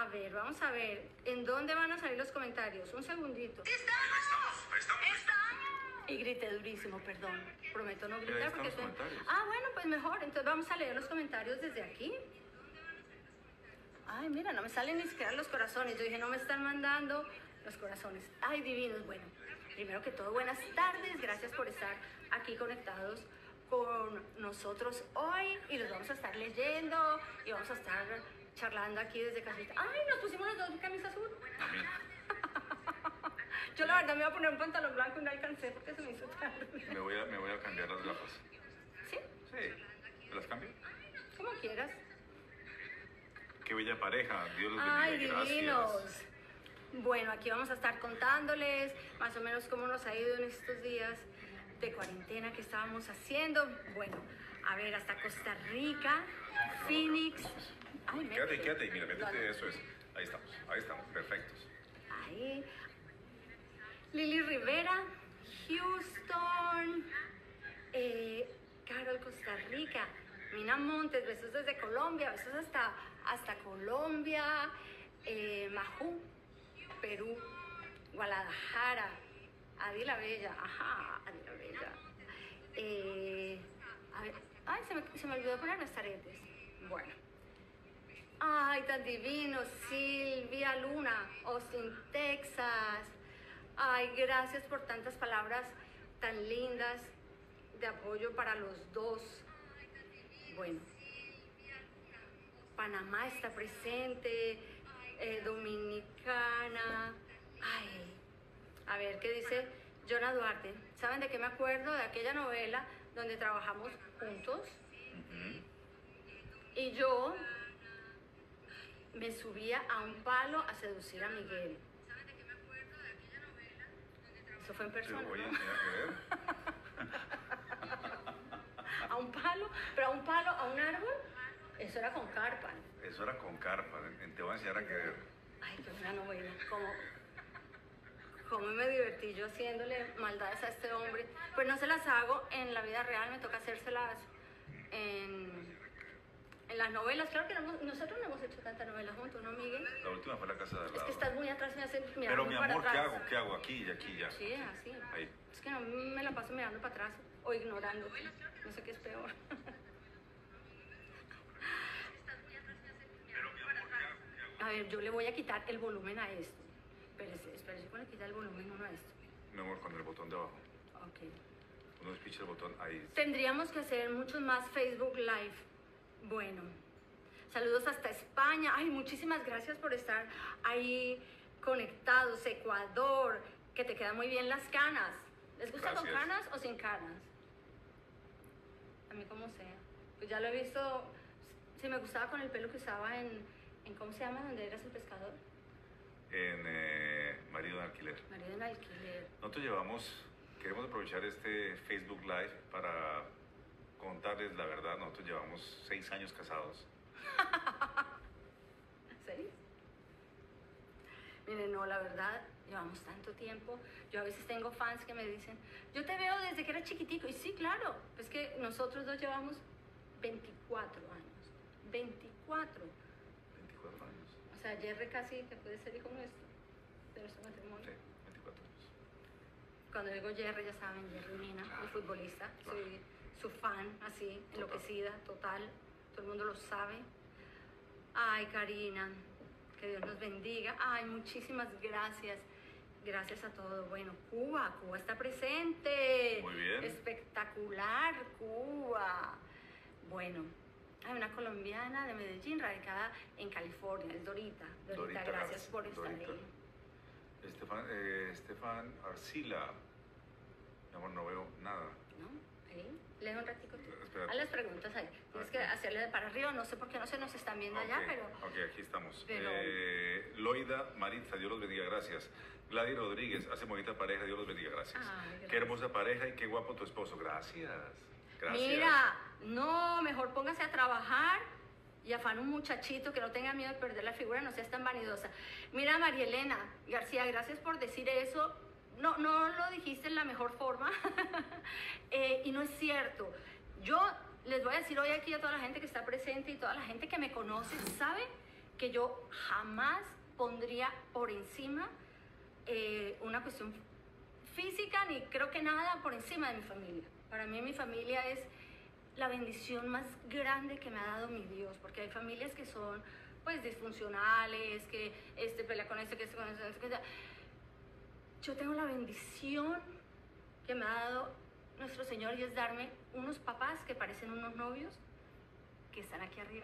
A ver, vamos a ver. ¿En dónde van a salir los comentarios? Un segundito. Estamos. Y grité durísimo, perdón. Prometo no Pero ahí gritar están porque los comentarios. Ah, bueno, pues mejor. Entonces vamos a leer los comentarios desde aquí. Ay, mira, no me salen ni siquiera los corazones. Yo dije, no me están mandando los corazones. Ay, divinos. Bueno, primero que todo, buenas tardes. Gracias por estar aquí conectados con nosotros hoy. Y los vamos a estar leyendo y vamos a estar charlando aquí desde casita. Ay, nos pusimos los dos camisa azul. También. Yo la verdad me iba a poner un pantalón blanco y no alcancé porque se me hizo tarde. Me voy a cambiar las gafas. ¿Sí? Sí, ¿te las cambio? Como quieras. Qué bella pareja, Dios los Ay, bendiga, divinos. gracias. Bueno, aquí vamos a estar contándoles más o menos cómo nos ha ido en estos días de cuarentena que estábamos haciendo. Bueno, a ver, hasta Costa Rica, Phoenix. Ay, Quédate, mira, métete, eso es. Ahí estamos, perfectos. Ahí. Lili Rivera, Houston, Carol, Costa Rica, Mina Montes, besos desde Colombia, besos hasta Colombia, Majú, Perú, Guadalajara, Adi la Bella, ajá, Adi la Bella. A ver, ay, se me olvidó poner las aretes. Bueno. Ay, tan divino, Silvia Luna, Austin, Texas. Ay, gracias por tantas palabras tan lindas de apoyo para los dos. Bueno, Panamá está presente, Dominicana. Ay, a ver, ¿qué dice Jonah Duarte? ¿Saben de qué me acuerdo? De aquella novela donde trabajamos juntos. Y yo me subía a un palo a seducir a Miguel. Eso fue en persona, Oye, ¿no? mira que ver. A un palo, pero a un palo, a un árbol, eso era con carpa. Eso era con carpa, te voy a enseñar a querer. Ay, qué buena novela. Cómo me divertí yo haciéndole maldades a este hombre. Pues no se las hago en la vida real, me toca hacérselas en las novelas. Claro que nosotros no hemos hecho tantas novelas juntos, ¿no, Miguel? La última fue La Casa de al Es lado. que estás muy atrás, me hace mirar Pero muy mi para amor, atrás. ¿qué hago? Aquí y aquí ya. Sí, así. Ahí. Es que no me la paso mirando para atrás o ignorándote. No sé qué es peor. Pero mi amor, ¿qué hago? A ver, yo le voy a quitar el volumen a esto. Espérese, ¿cómo le quita el volumen uno a esto? Mi amor, con el botón de abajo. Ok. Uno despicha el botón ahí. Tendríamos que hacer muchos más Facebook Live. Bueno, saludos hasta España. Ay, muchísimas gracias por estar ahí conectados. Ecuador, que te quedan muy bien las canas. ¿Les gusta con Gracias. canas o sin canas? A mí como sea. Pues ya lo he visto. Si me gustaba con el pelo que usaba en ¿cómo se llama? ¿Donde eras el pescador? En Marido en Alquiler. Marido en alquiler. Nosotros queremos aprovechar este Facebook Live para contarles la verdad. Nosotros llevamos 6 años casados. ¿6? Miren, no, la verdad, llevamos tanto tiempo. Yo a veces tengo fans que me dicen, yo te veo desde que eras chiquitico. Y sí, claro, es que nosotros dos llevamos 24 años. 24. 24 años. O sea, Jerry casi que puede ser hijo nuestro, de nuestro matrimonio. Sí, 24 años. Cuando digo Jerry, ya saben, Jerry Mina, el futbolista. Soy su fan, así, enloquecida, total. Todo el mundo lo sabe. Ay, Karina, que Dios nos bendiga. Ay, muchísimas gracias. Gracias a todo. Bueno, Cuba está presente. Muy bien. Espectacular, Cuba. Bueno, hay una colombiana de Medellín radicada en California, es Dorita. Dorita, gracias por estar Dorita. ahí. Estefan Arcila. Mi amor, no veo nada. ¿No? Ahí. Lee un ratico tú. Espérate. Haz las preguntas ahí. Tienes que hacerle de para arriba, no sé por qué no se nos están viendo allá, Ok, pero... Ok, aquí estamos. pero- Loida Maritza, Dios los bendiga, gracias. Gladys Rodríguez, hace bonita pareja, Dios los bendiga, gracias. Ay, gracias. Qué hermosa pareja y qué guapo tu esposo, gracias. Gracias. Mira, no, mejor póngase a trabajar y afana un muchachito que no tenga miedo de perder la figura, no seas tan vanidosa. Mira, María Elena García, gracias por decir eso. No lo dijiste en la mejor forma y no es cierto. Yo les voy a decir hoy aquí a toda la gente que está presente y toda la gente que me conoce, ¿sabe? que yo jamás pondría por encima una cuestión física, ni creo que nada por encima de mi familia. Para mí mi familia es la bendición más grande que me ha dado mi Dios, porque hay familias que son pues disfuncionales, que este pelea con este, que este con este, que este. Yo tengo la bendición que me ha dado nuestro Señor, y es darme unos papás que parecen unos novios que están aquí arriba,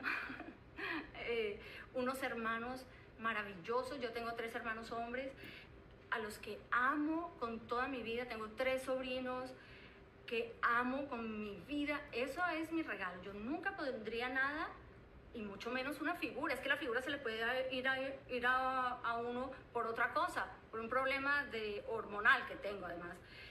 unos hermanos maravillosos. Yo tengo 3 hermanos hombres a los que amo con toda mi vida. Tengo 3 sobrinos que amo con mi vida. Eso es mi regalo. Yo nunca pondría nada, y mucho menos una figura. Es que la figura se le puede ir a uno por otra cosa, por un problema hormonal que tengo además.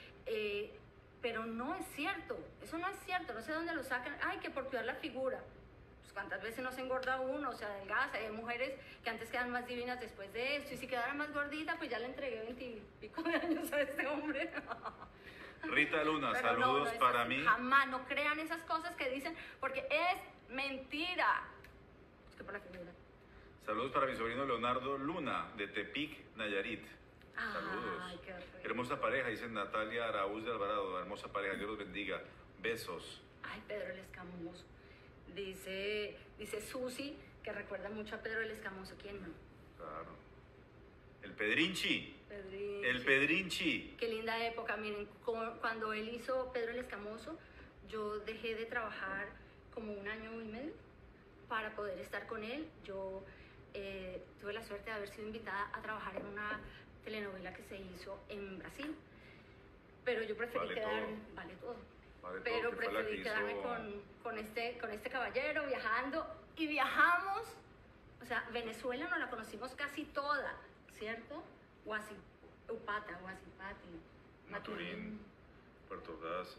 Pero no es cierto, eso no es cierto. No sé dónde lo sacan. Ay, que por cuidar la figura. Pues cuántas veces no se engorda uno, o se adelgaza. Hay mujeres que antes quedan más divinas después de esto, y si quedara más gordita, pues ya le entregué 20 y pico de años a este hombre. Rita Luna, Pero saludos es para así. mí. Jamás, no crean esas cosas que dicen, porque es mentira. Es que por la figura. Saludos para mi sobrino Leonardo Luna, de Tepic, Nayarit. Saludos. Ay, qué rico. Hermosa pareja, dice Natalia Araúz de Alvarado. Hermosa pareja, Dios los bendiga. Besos. Ay, Pedro el Escamoso. Dice Susi, que recuerda mucho a Pedro el Escamoso. ¿Quién no? Claro. El Pedrinchi. Pedrinchi. El Pedrinchi. Qué linda época. Miren, cuando él hizo Pedro el Escamoso, yo dejé de trabajar como 1 año y medio para poder estar con él. Yo tuve la suerte de haber sido invitada a trabajar en una telenovela que se hizo en Brasil, pero yo preferí quedarme, vale todo, pero preferí quedarme con este caballero viajando, y viajamos, o sea, Venezuela nos la conocimos casi toda, ¿cierto? Upata, Huasipati, Maturín, Puerto Ordaz,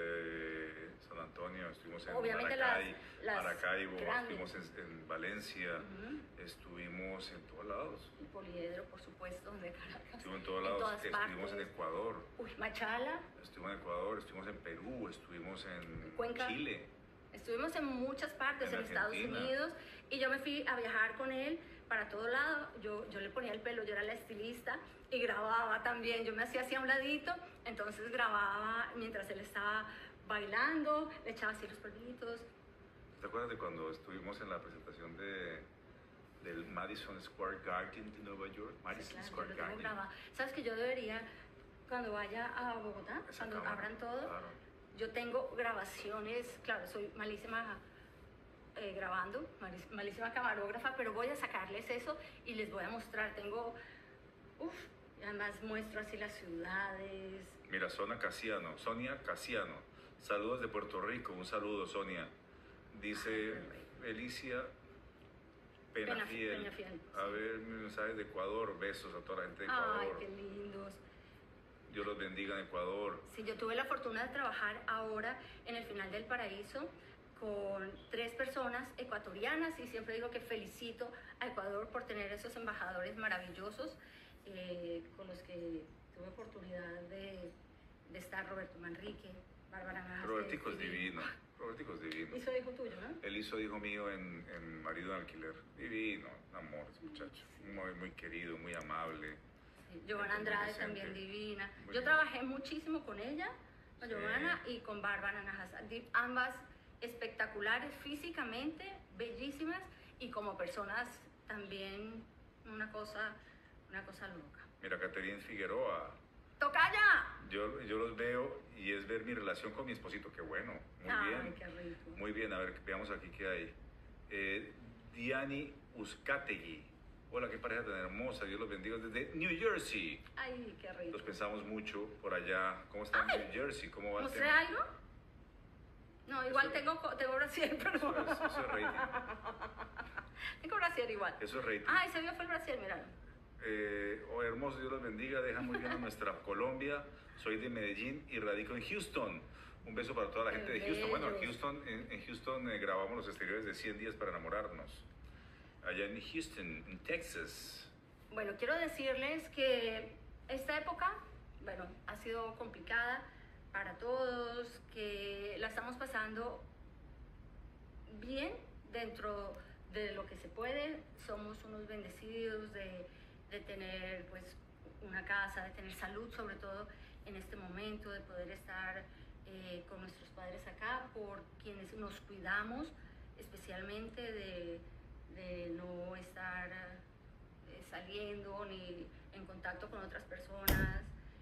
San Antonio, estuvimos en obviamente Maracaibo, grandes. estuvimos en Valencia, estuvimos en todos lados. Y Poliedro, por supuesto, de Caracas. Estuvimos en todos lados, estuvimos en Ecuador. Machala. Estuvimos en Ecuador, estuvimos en Perú, estuvimos en Cuenca. Chile. Estuvimos en muchas partes, en Estados Argentina. Unidos, y yo me fui a viajar con él para todo lado. Yo le ponía el pelo, yo era la estilista, y grababa también. Yo me hacía así a un ladito, entonces grababa mientras él estaba bailando, le echaba así los polvitos. ¿Te acuerdas de cuando estuvimos en la presentación del Madison Square Garden de Nueva York? Madison Claro, Square yo lo tengo Garden. grabado. ¿Sabes que yo debería, cuando vaya a Bogotá, Esa cuando cámara, abran todo, claro. yo tengo grabaciones? Claro, soy malísima grabando, malísima camarógrafa, pero voy a sacarles eso y les voy a mostrar. Tengo, y además muestro así las ciudades. Mira, Sonia Casiano, saludos de Puerto Rico, un saludo, Sonia. Dice Felicia Penafiel. Penafiel, A sí. ver, mis mensajes de Ecuador, besos a toda la gente de Ecuador. Ay, qué lindos. Dios los bendiga en Ecuador. Sí, yo tuve la fortuna de trabajar ahora en el Final del Paraíso con 3 personas ecuatorianas, y siempre digo que felicito a Ecuador por tener esos embajadores maravillosos con los que tuve oportunidad de estar. Roberto Manrique, Bárbara Najas. Robertico es divino. Robertico es divino. Hizo hijo tuyo, ¿no? Él hizo hijo mío en Marido en Alquiler. Divino, un amor ese muchacho. Muy, muy querido, muy amable. Sí. Giovanna Muy Andrade decente. también divina. Muy Yo bien. trabajé muchísimo con ella, con Sí. Giovanna, y con Bárbara Najas. Ambas espectaculares físicamente, bellísimas, y como personas también una cosa loca. Mira, Caterine Figueroa. ¡Tocaya! Yo los veo y es ver mi relación con mi esposito. Qué bueno, muy Ay, bien. qué rico. Muy bien, a ver, veamos aquí qué hay. Diani Uzcategui. Hola, qué pareja tan hermosa. Dios los bendiga desde New Jersey. Ay, qué rico. Los pensamos mucho por allá. ¿Cómo está Ay. New Jersey? ¿Cómo va el ¿Mostré tema? algo? No, igual Eso- tengo brasier, pero Eso es rating. tengo brasier igual. Eso es rating. Ay, se vio fue el brasier, míralo. Hermoso, Dios los bendiga. Deja muy bien a nuestra Colombia. Soy de Medellín y radico en Houston. Un beso para toda la Qué gente de Houston. Bueno, bellos. en Houston grabamos los exteriores de 100 días para enamorarnos. Allá en Houston, en Texas. Bueno, quiero decirles que esta época, bueno, ha sido complicada para todos, que la estamos pasando bien dentro de lo que se puede. Somos unos bendecidos de tener pues una casa, de tener salud sobre todo en este momento, de poder estar con nuestros padres acá, por quienes nos cuidamos, especialmente de no estar saliendo ni en contacto con otras personas,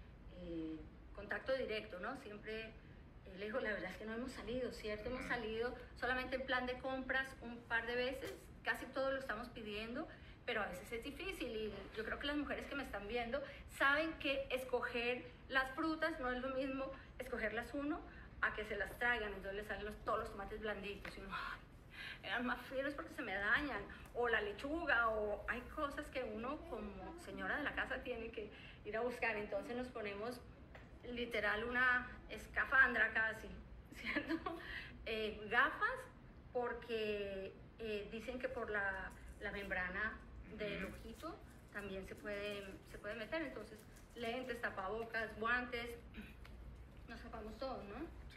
contacto directo, ¿no? Siempre lejos. La verdad es que no hemos salido, ¿cierto? Hemos salido solamente en plan de compras un par de veces, casi todo lo estamos pidiendo, pero a veces es difícil y yo creo que las mujeres que me están viendo saben que escoger las frutas no es lo mismo escogerlas uno a que se las traigan, entonces les salen todos los tomates blanditos y uno, ay, eran más fríos porque se me dañan, o la lechuga, o hay cosas que uno como señora de la casa tiene que ir a buscar, entonces nos ponemos literal una escafandra casi, ¿cierto? Gafas, porque dicen que por la membrana del ojito también se puede meter, entonces lentes, tapabocas, guantes, nos tapamos todo, ¿no? Sí,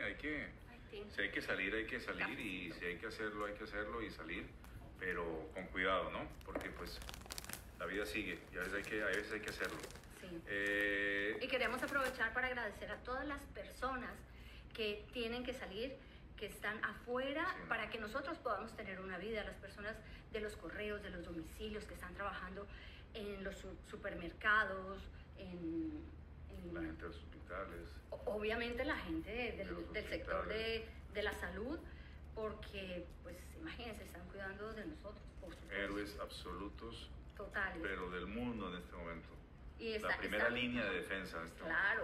si hay que salir, y si hay que hacerlo y salir, pero con cuidado, ¿no? Porque pues la vida sigue y a veces hay que hacerlo. Sí. Y queremos aprovechar para agradecer a todas las personas que tienen que salir, que están afuera, sí, para que nosotros podamos tener una vida, las personas de los correos, de los domicilios, que están trabajando en los supermercados, la gente de los hospitales. Obviamente la gente del sector de la salud, porque, pues, imagínense, están cuidando de nosotros, por supuesto. Héroes absolutos, totales, pero del mundo en este momento. Y La primera línea de defensa. Claro,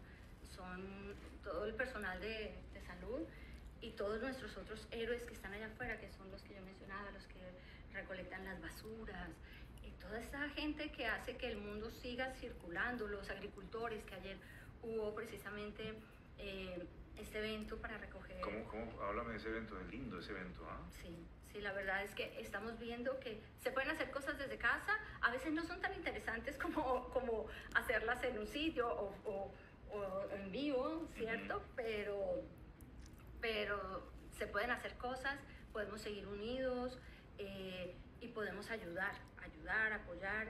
son todo el personal de salud y todos nuestros otros héroes que están allá afuera, que son los que yo mencionaba, los que recolectan las basuras, y toda esa gente que hace que el mundo siga circulando, los agricultores, que ayer hubo precisamente este evento para recoger. ¿Cómo? Háblame de ese evento, es lindo ese evento, ¿ah? Sí, la verdad es que estamos viendo que se pueden hacer cosas desde casa, a veces no son tan interesantes como hacerlas en un sitio o en vivo, ¿cierto? Pero se pueden hacer cosas, podemos seguir unidos y podemos ayudar, apoyar.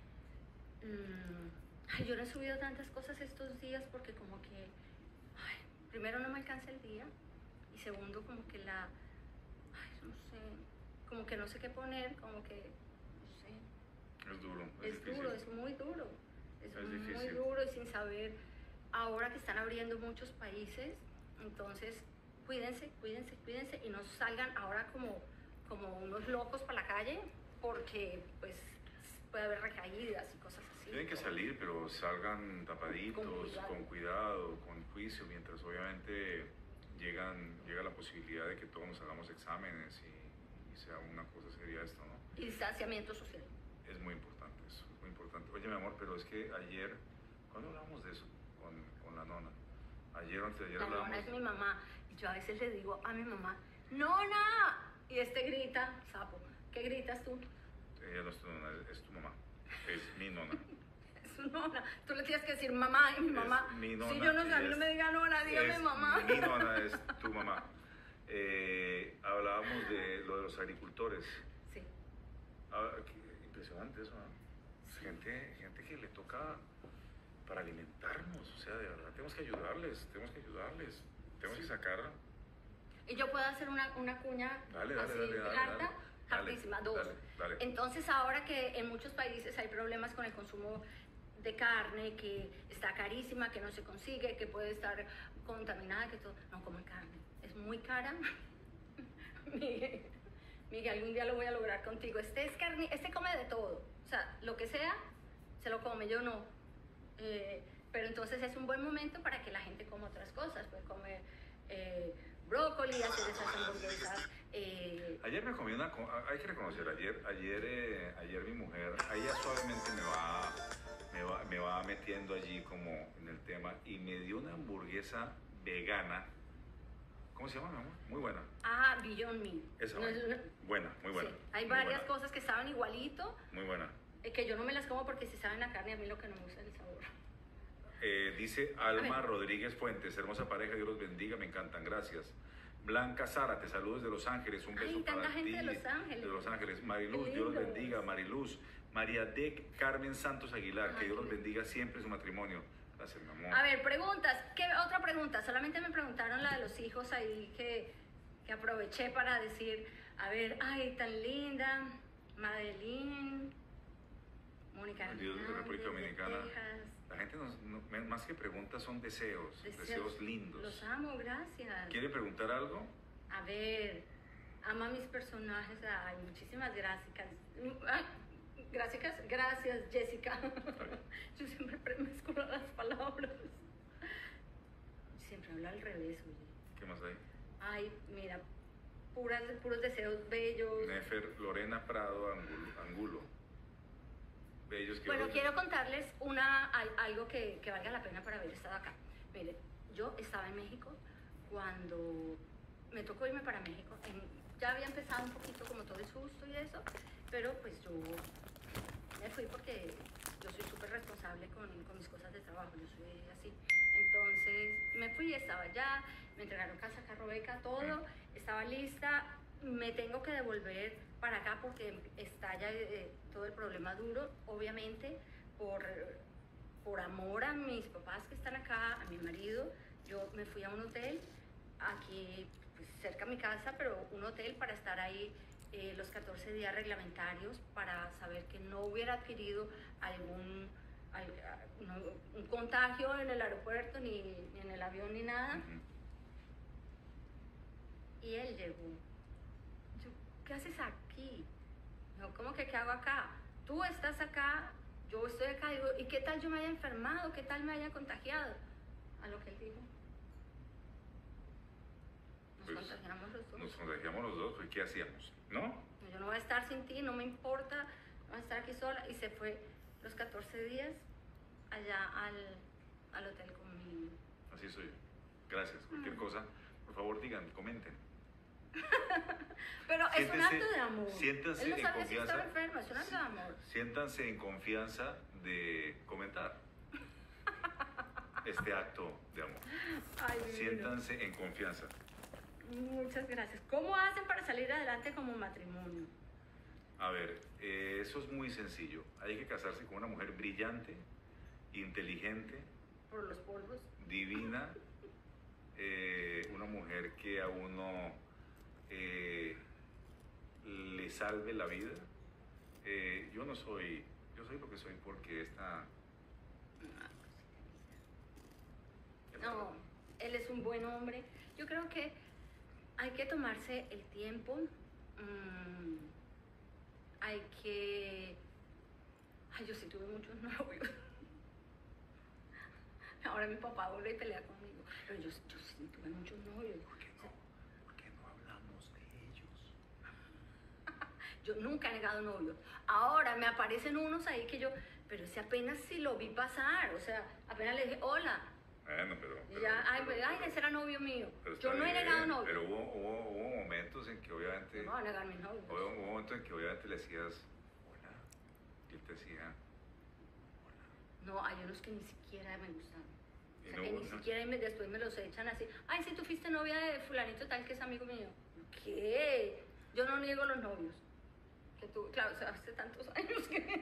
Yo no he subido tantas cosas estos días porque como que, primero no me alcanza el día y segundo como que no sé, como que no sé qué poner, como que, no sé. Es duro, es duro, es muy duro. Es muy difícil. duro y sin saber, ahora que están abriendo muchos países, entonces cuídense y no salgan ahora como unos locos para la calle, porque pues puede haber recaídas y cosas así. Tienen que salir, pero salgan tapaditos, con cuidado, con juicio, mientras obviamente llega la posibilidad de que todos nos hagamos exámenes y sea una cosa seria esto, ¿no? Y distanciamiento social. Es muy importante eso, es muy importante. Oye, mi amor, pero es que ayer, ¿cuándo hablamos de eso con la nona? Ayer o antes de ayer hablamos. La nona es mi mamá, y yo a veces le digo a mi mamá, ¡Nona! Y grita, sapo, ¿qué gritas tú? Ella no es tu nona, es tu mamá, es mi nona. Es su nona, tú le tienes que decir mamá, y mi mamá, mi nona, si yo no sé, a mí no me diga nona, dígame mamá. Mi nona es tu mamá. Hablábamos de lo de los agricultores. Sí. Impresionante eso, ¿no? Gente que le toca para alimentarnos, o sea, de verdad, tenemos que ayudarles, tenemos que sacar. Y yo puedo hacer una cuña dale, hartísima, dos. Dale. Entonces, ahora que en muchos países hay problemas con el consumo de carne, que está carísima, que no se consigue, que puede estar contaminada, que todo, no coman carne, es muy cara. Miguel, algún día lo voy a lograr contigo. Este come de todo, o sea, lo que sea, se lo come, yo no. Pero entonces es un buen momento para que la gente coma otras cosas, puede comer brócoli, hacer esas hamburguesas. Ayer me comí hay que reconocer, ayer mi mujer, ella suavemente me va metiendo allí como en el tema y me dio una hamburguesa vegana. ¿Cómo se llama, mi amor? Muy buena. Beyond Meat. Esa, buena, muy buena. Sí, hay varias cosas que saben igualito. Muy buena. Que yo no me las como porque si saben a carne, a mí lo que no me gusta es el sabor. Dice Alma Rodríguez Fuentes, hermosa pareja, Dios los bendiga, me encantan, gracias. Blanca Zárate, saludos de Los Ángeles, un beso Ay, para tanta gente ti. de Los Ángeles. De Los Ángeles. Mariluz, Qué Dios los lindos. bendiga. Mariluz. María de Carmen Santos Aguilar, que Ay, Dios los qué bendiga siempre en su matrimonio. Gracias, mi amor. A ver, preguntas. ¿Qué otra pregunta? Solamente me preguntaron la de los hijos ahí que aproveché para decir, a ver, ay, tan linda, Madeline, Mónica Dios, Hernández, República de Dominicana. Texas. La gente más que preguntas son deseos lindos. Los amo, gracias. ¿Quiere preguntar algo? A ver, ama mis personajes. Ay, muchísimas gracias. Ay, gracias, Jessica. Yo siempre mezclo las palabras. Siempre hablo al revés, oye. ¿Qué más hay? Ay, mira, puros deseos bellos. Nefer Lorena Prado Angulo. Bellos que Bueno, quiero contarles algo que valga la pena por haber estado acá. Mire, yo estaba en México cuando me tocó irme para México. Ya había empezado un poquito como todo el susto y eso, pero pues yo me fui porque yo soy súper responsable con mis cosas de trabajo, yo soy así. Entonces me fui, estaba allá, me entregaron casa, carro, beca, todo, estaba lista. Me tengo que devolver para acá porque está ya todo el problema duro, obviamente, por amor a mis papás que están acá, a mi marido. Yo me fui a un hotel aquí pues, cerca de mi casa, pero un hotel para estar ahí los 14 días reglamentarios para saber que no hubiera adquirido un contagio en el aeropuerto, ni en el avión, ni nada. Y él llegó. Yo, ¿qué haces aquí? No, ¿cómo que qué hago acá? Tú estás acá, yo estoy acá. Digo, ¿y qué tal yo me haya enfermado? ¿Qué tal me haya contagiado? A lo que él dijo. Nos Pues, contagiamos los dos. Nos contagiamos los dos, pues ¿qué hacíamos? ¿No? Yo no voy a estar sin ti, no me importa, voy a estar aquí sola. Y se fue los 14 días allá al hotel conmigo. Así soy yo. Gracias. Cualquier cosa, por favor digan, comenten. Pero es un acto de amor. Siéntense Él no en sabe si confianza. estaba enfermo, es un acto de amor. Siéntanse en confianza de comentar este acto de amor. Ay, divino. Siéntanse en confianza. Muchas gracias. ¿Cómo hacen para salir adelante como matrimonio? A ver, eso es muy sencillo. Hay que casarse con una mujer brillante, inteligente, Por los polvos. divina, una mujer que a uno le salve la vida. Yo soy lo que soy porque esta... No, él es un buen hombre. Yo creo que hay que tomarse el tiempo. Hay que... Ay, yo sí tuve muchos novios. Ahora mi papá vuelve y pelea conmigo. Pero yo sí tuve muchos novios. ¿Por qué no hablamos de ellos? Yo nunca he negado novios. Ahora me aparecen unos ahí que yo... Pero ese apenas sí lo vi pasar. O sea, apenas le dije, hola. Bueno, Y ya, ese era novio mío. pero Yo está no he bien, negado novio. Pero hubo momentos en que obviamente... No voy a negar mis novios. Hubo momentos en que obviamente le decías, hola, y él te decía, hola. No, hay unos que ni siquiera me gustan. O Y sea, no, que ni no. siquiera después me los echan así. Ay, si tú fuiste novia de fulanito tal que es amigo mío. ¿Qué? Yo no niego los novios. Que tú, claro, o sea, hace tantos años que...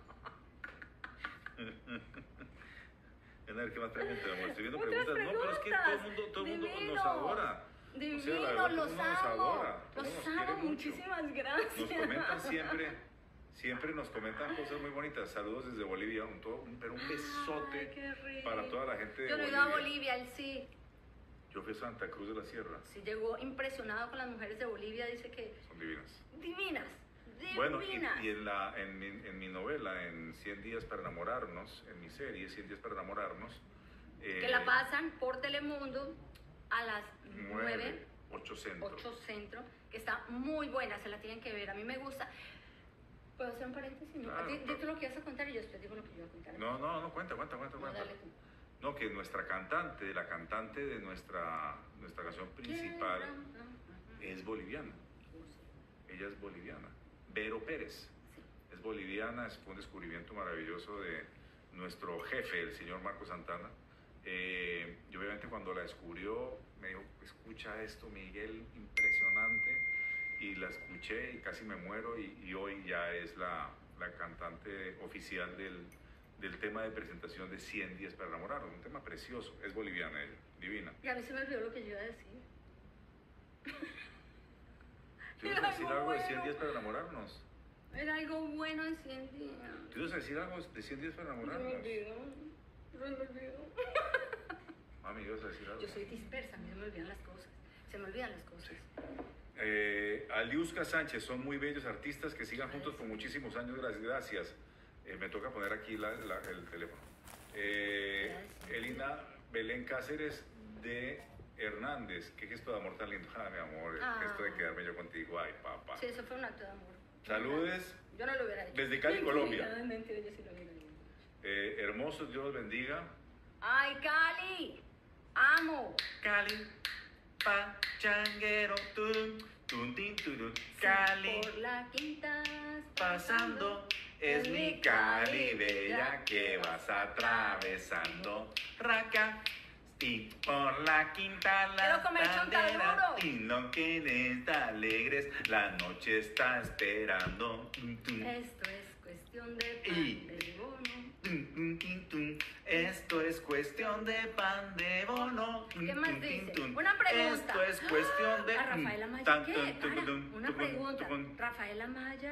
A ver, ¿qué más preguntas, amor? Estoy viendo Otras preguntas. No, pero es que todo el mundo Divino. nos adora. Divino, O sea, la verdad, todo el los mundo nos amo. adora, todo el Los mundo nos quiere amo, mucho. muchísimas gracias. Nos comentan siempre nos comentan cosas muy bonitas. Saludos desde Bolivia, pero un besote Ay, qué rico. para toda la gente de Yo no he Bolivia. ido a Bolivia, él sí. Yo fui a Santa Cruz de la Sierra, Sí, llegó impresionado con las mujeres de Bolivia, dice que son divinas. divinas, Bueno, divinas. y en mi novela, en 100 días para enamorarnos, en mi serie 100 días para enamorarnos, Que la pasan por Telemundo a las 9, 8 centro. 8 centro, que está muy buena, se la tienen que ver. A mí me gusta. ¿Puedo hacer un paréntesis? ¿No? Claro, Di claro. tú lo que ibas a contar y yo después digo lo que yo iba a contar. No, cuenta. No, dale tú. No, que nuestra cantante, la cantante de nuestra canción principal es boliviana. Ella es boliviana. Vero Pérez. Sí. Es boliviana, fue un descubrimiento maravilloso de nuestro jefe, el señor Marco Santana, Y obviamente cuando la descubrió me dijo, escucha esto, Miguel, impresionante. Y la escuché y casi me muero y hoy ya es la cantante oficial del tema de presentación de 100 días para enamorarnos. Un tema precioso. Es boliviana ella, divina. Y a mí se me olvidó lo que yo iba a decir. ¿Tú ibas a decir algo de 100 días para enamorarnos? Era algo bueno en 100 días. ¿Tú ibas a decir algo de 100 días para Se me enamorarnos? olvidó. Se me olvidó. Mami, ¿ibas a decir algo? Yo soy dispersa, a mí se me olvidan las cosas. Se me olvidan las cosas. Aliuska Sánchez, son muy bellos artistas, que sigan juntos por muchísimos años, gracias. Me toca poner aquí el teléfono. Elina Belén Cáceres de Hernández, qué gesto de amor tan lindo. Ah, mi amor, el gesto de quedarme yo contigo, ay papá. Sí, eso fue un acto de amor. Saludes. Yo no lo hubiera hecho. Desde Cali, Colombia. No, es mentira, yo sí lo hubiera hecho. Hermosos, Dios los bendiga. ¡Ay, Cali! ¡Amo! Cali, pachanguero, turun, turun, Cali, Por la quinta pasando, es mi Cali bella que vas atravesando, raca, y por la quinta Quiero comer bandera, chontaduro. y no quieres alegres, la noche está esperando. Esto es cuestión de pan Y- de bono. Esto es cuestión de pan de bono. ¿Qué más dice? Una pregunta. Esto es cuestión de. ¿A Rafael Amaya tan, qué? tun, tun, Para, tun, una tun, pregunta. tun. Rafael Amaya.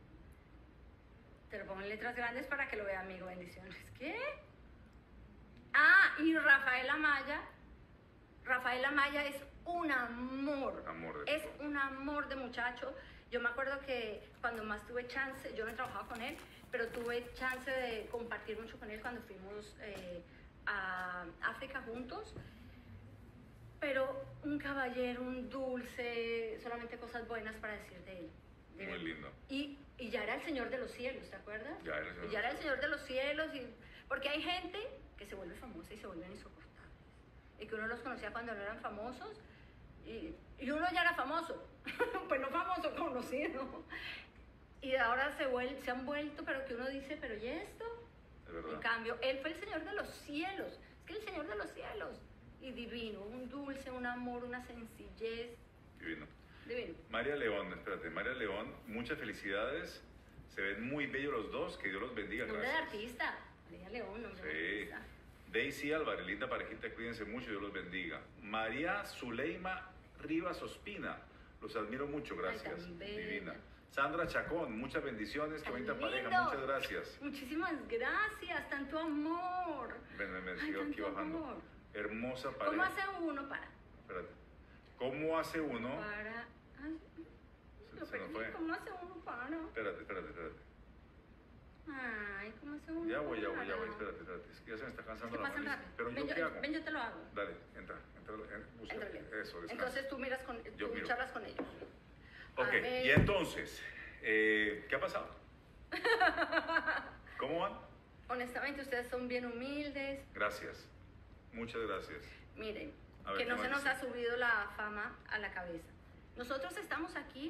Te lo pongo en letras grandes para que lo vea, amigo. Bendiciones. ¿Qué? Ah, y Rafael Amaya. Rafael Amaya es un amor. Amor de Es un amor de muchacho. Yo me acuerdo que cuando más tuve chance, yo no he trabajado con él, pero tuve chance de compartir mucho con él cuando fuimos a África juntos. Pero un caballero, un dulce, solamente cosas buenas para decir de él. Muy lindo. Y ya era el Señor de los Cielos, ¿te acuerdas? Ya era el Señor Y ya era el Señor de los Cielos. Porque hay gente que se vuelve famosa y se vuelven insoportables. Y que uno los conocía cuando no eran famosos. Y uno ya era famoso. Pues no famoso, conocido. Y ahora se han vuelto, pero que uno dice, pero ¿y esto? Es verdad. En cambio, él fue el Señor de los Cielos. Es que el Señor de los Cielos. Y divino, un dulce, un amor, una sencillez. Divino. Divino. María León, espérate, María León, muchas felicidades. Se ven muy bellos los dos, que Dios los bendiga. Nombre de Gracias. artista. María León, nombre de Sí. artista. Daisy Álvarez, linda parejita, cuídense mucho, Dios los bendiga. María Zuleima Rivas Ospina, los admiro mucho, gracias. tan bella. Divina. Sandra Chacón, muchas bendiciones, qué Tan bonita pareja, lindos. muchas gracias. Muchísimas gracias, tanto amor. Ven, Ay, sigo aquí tanto bajando. amor. Hermosa pareja. ¿Cómo hace uno para? Espérate. ¿Cómo hace uno? Para. Ay, lo Se nos perdí. fue. ¿Cómo hace uno para? Espérate. Ay, ¿cómo hace uno Ya voy, para? espérate. Es que ya se me está Es cansando que la pasan nariz. rápido. Pero Ven, yo, ¿qué hago? ven, yo te lo hago. Dale, entra, busca. Entrale. Eso, descansa. Entonces tú miras con, Yo tú miro. charlas con ellos. A Ok, ver. y entonces, ¿qué ha pasado? ¿Cómo van? Honestamente, ustedes son bien humildes. Gracias, muchas gracias. Miren, A ver, que ¿qué no más se nos dice? ha subido la fama a la cabeza. Nosotros estamos aquí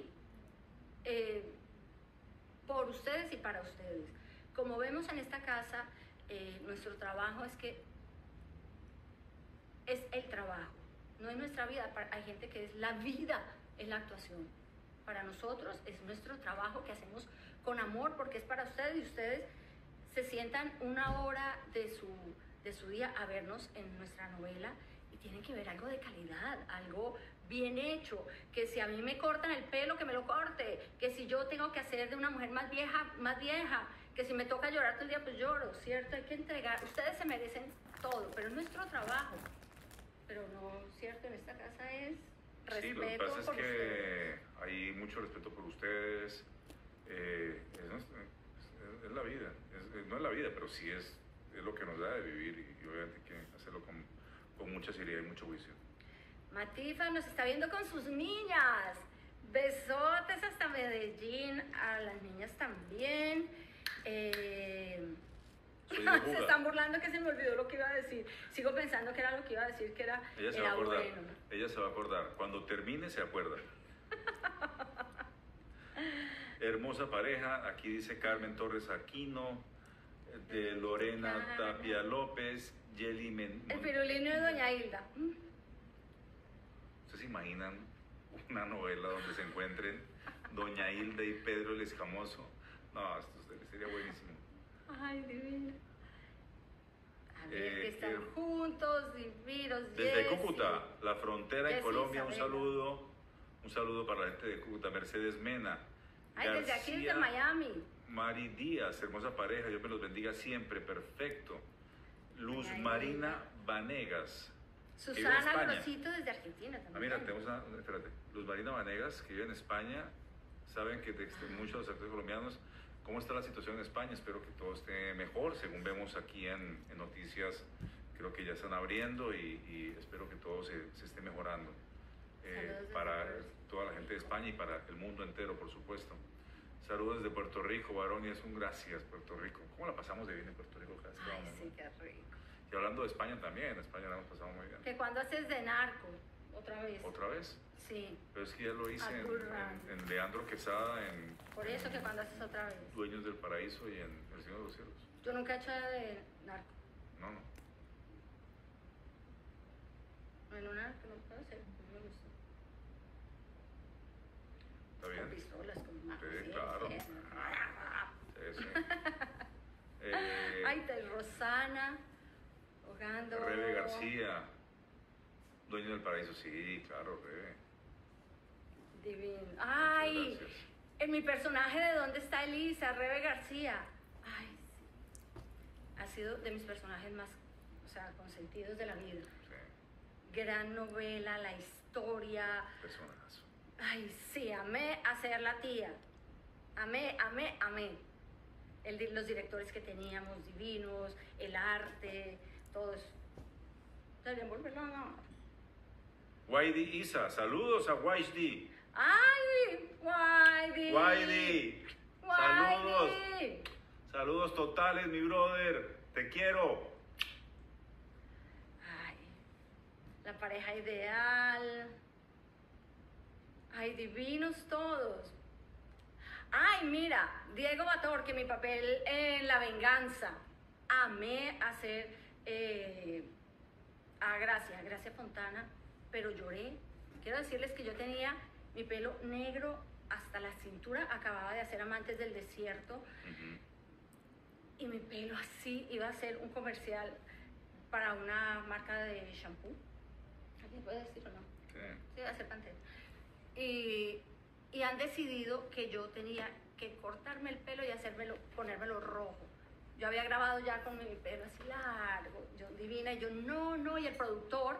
por ustedes y para ustedes. Como vemos en esta casa, nuestro trabajo es que es el trabajo, no es nuestra vida. Hay gente que es la vida, es la actuación. Para nosotros es nuestro trabajo que hacemos con amor porque es para ustedes y ustedes se sientan una hora de su día a vernos en nuestra novela y tienen que ver algo de calidad, algo bien hecho, que si a mí me cortan el pelo, que me lo corte, que si yo tengo que hacer de una mujer más vieja, que si me toca llorar todo el día, pues lloro, ¿cierto? Hay que entregar, ustedes se merecen todo, pero es nuestro trabajo. Pero no, ¿cierto? En esta casa es respeto Sí, lo que pasa es por que ustedes. hay mucho respeto por ustedes. Es la vida, no es la vida, pero sí es lo que nos da de vivir y obviamente hay que hacerlo con mucha seriedad y mucho juicio. Matifa nos está viendo con sus niñas. Besotes hasta Medellín, a las niñas también. Soy de Se Buga. están burlando que se me olvidó lo que iba a decir. Sigo pensando que era lo que iba a decir, que era, Ella se va a era acordar, bueno. ella se va a acordar. Cuando termine se acuerda. Hermosa pareja, aquí dice Carmen Torres Aquino. de Lorena Claro. Tapia López, Yeli El pirulino de Doña Hilda. ¿Ustedes se imaginan una novela donde se encuentren Doña Hilda y Pedro el Escamoso? No, esto sería buenísimo. Ay, divino. A ver, que Eh, están eh, juntos, divinos. Desde Jessy. Cúcuta, la frontera en Jessy, Colombia, Isabela. un saludo para la gente de Cúcuta, Mercedes Mena, Ay, desde aquí, desde García, Miami. Mari Díaz, hermosa pareja, Dios me los bendiga siempre, perfecto. Luz Ay, Marina linda. Vanegas. que vive en Susana España. Grosito desde Argentina también. Ah, mira, tenemos espérate, Luz Marina Vanegas, que vive en España, saben que muchos de los actores colombianos, ¿cómo está la situación en España? Espero que todo esté mejor, según vemos aquí en noticias, creo que ya están abriendo y espero que todo se esté mejorando. Saludos desde Para Puerto Rico. toda la gente de España y para el mundo entero, por supuesto. Saludos desde Puerto Rico, varón, y es un gracias, Puerto Rico. ¿Cómo la pasamos de bien en Puerto Rico cada vez que Ay, vamos, sí, no? qué rico. Y hablando de España también, en España la hemos pasado muy bien. Que cuando haces de narco, otra vez. ¿Otra vez? Sí, Pero es que ya lo hice Aturra. en Leandro Quesada, en por eso que cuando haces otra vez. Dueños del Paraíso y en El Señor de los Cielos. Yo nunca he hecho de narco. No, no. En una que no puedo hacer, no me gusta. ¿Está Con bien? pistolas, con más. Sí, claro. Sí, sí. Ay, te Rosana, jugando. Rebe García, Dueños del Paraíso, sí, claro, Rebe. Divino. Muchas Ay, gracias. en mi personaje de ¿Dónde está Elisa? Rebe García. Ay, sí. Ha sido de mis personajes más, o sea, consentidos de la vida. Sí, Gran novela, la historia. personajazo. Ay, sí, amé hacer la tía. Amé, amé, amé. Los directores que teníamos divinos, el arte, todo eso. Deberían volverlo a amar. Waidi Isa, saludos a Waidi. ¡Ay! ¡Waidi! Waidi, saludos. ¡Waidi! Saludos totales, mi brother. Te quiero. Ay, la pareja ideal. Ay, divinos todos. Ay, mira, Diego Bator, que mi papel en La Venganza. Amé hacer a Gracia Fontana, pero lloré. Quiero decirles que yo tenía mi pelo negro hasta la cintura, acababa de hacer Amantes del Desierto, Ujú. y mi pelo así iba a ser un comercial para una marca de shampoo. ¿Alguien puede decir o no? Sí. Sí, va a ser Pantene. Y han decidido que yo tenía que cortarme el pelo y ponérmelo rojo. Yo había grabado ya con mi pelo así largo, yo divina, y yo no, y el productor,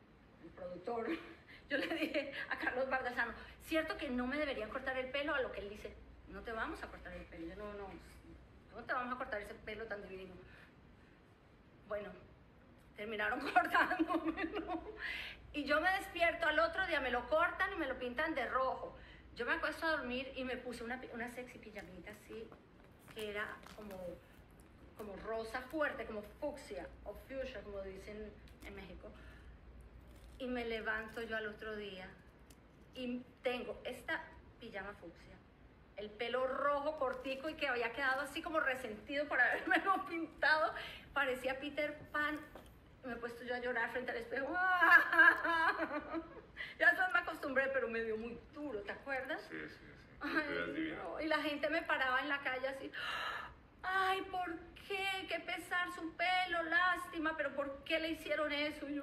yo le dije a Carlos Bardazano, cierto que no me deberían cortar el pelo, a lo que él dice, no te vamos a cortar el pelo. Yo no te vamos a cortar ese pelo tan divino. Bueno, terminaron cortándomelo. Y yo me despierto al otro día, me lo cortan y me lo pintan de rojo. Yo me acuesto a dormir y me puse una sexy pijamita así, que era como rosa fuerte, como fucsia o fuchsia, como dicen en México. Y me levanto yo al otro día y tengo esta pijama fucsia, el pelo rojo cortico y que había quedado así como resentido por habérmelo pintado, parecía Peter Pan. Me he puesto yo a llorar frente al espejo. Ya después me acostumbré, pero me dio muy duro, ¿te acuerdas? Sí, sí, sí. Ay, Tú eras divina. no. Y la gente me paraba en la calle así. Ay, ¿por qué? Qué pesar su pelo, lástima, pero ¿por qué le hicieron eso? Y yo,